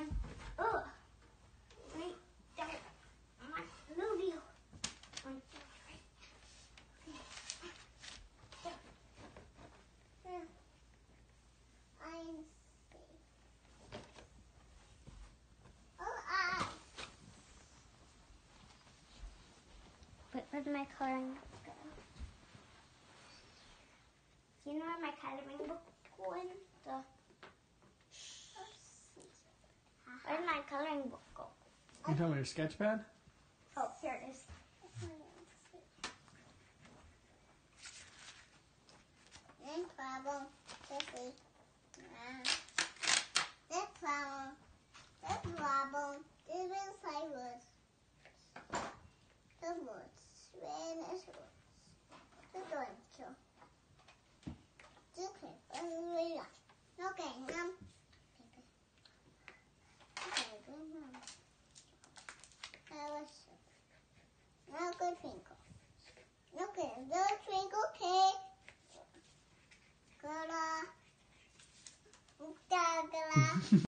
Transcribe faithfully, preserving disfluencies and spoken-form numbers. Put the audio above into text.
one. Ugh. Right there. My movie. One, two, three. There. I'm safe. Oh, ah. Wait, where'd my coloring book go? Do you know where my coloring book went? The Where'd my coloring book go? You talking about your sketch pad? Oh, here it is. No problem. No problem. No problem. This is my words. The words. When is words? The don'ts. Okay. Okay. Um. Now good twinkle. Okay, good twinkle cake. Gala. Gala.